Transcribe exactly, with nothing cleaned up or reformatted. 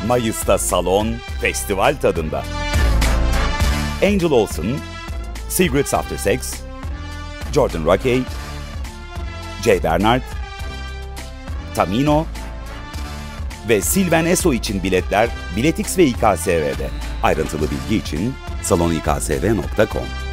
Mayıs'ta Salon, festival tadında. Angel Olsen, Secrets After Sex, Jordan Rockey, Jay Bernard, Tamino ve Sylvain Esso için biletler Biletix ve İ K S V'de. Ayrıntılı bilgi için salon i k s v nokta com.